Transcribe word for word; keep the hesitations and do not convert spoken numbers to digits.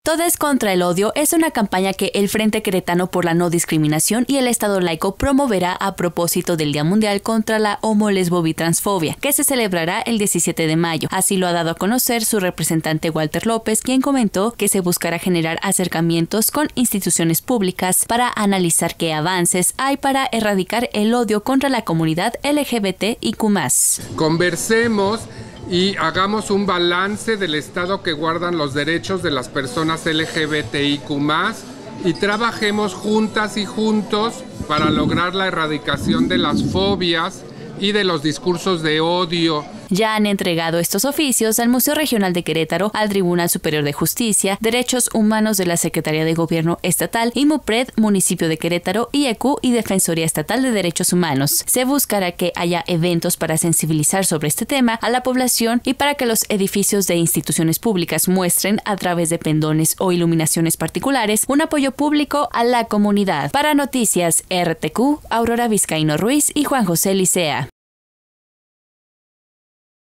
Todes contra el odio es una campaña que el Frente Queretano por la No Discriminación y el Estado Laico promoverá a propósito del Día Mundial contra la Homo, Lesbo, Bitransfobia, que se celebrará el diecisiete de mayo. Así lo ha dado a conocer su representante Walter López, quien comentó que se buscará generar acercamientos con instituciones públicas para analizar qué avances hay para erradicar el odio contra la comunidad L G B T I Q más. Conversemos y hagamos un balance del estado que guardan los derechos de las personas L G B T I Q más, y trabajemos juntas y juntos para lograr la erradicación de las fobias y de los discursos de odio. Ya han entregado estos oficios al Museo Regional de Querétaro, al Tribunal Superior de Justicia, Derechos Humanos de la Secretaría de Gobierno Estatal, IMUPRED, Municipio de Querétaro, I E Q y Defensoría Estatal de Derechos Humanos. Se buscará que haya eventos para sensibilizar sobre este tema a la población y para que los edificios de instituciones públicas muestren, a través de pendones o iluminaciones particulares, un apoyo público a la comunidad. Para Noticias R T Q, Aurora Vizcaíno Ruiz y Juan José Licea.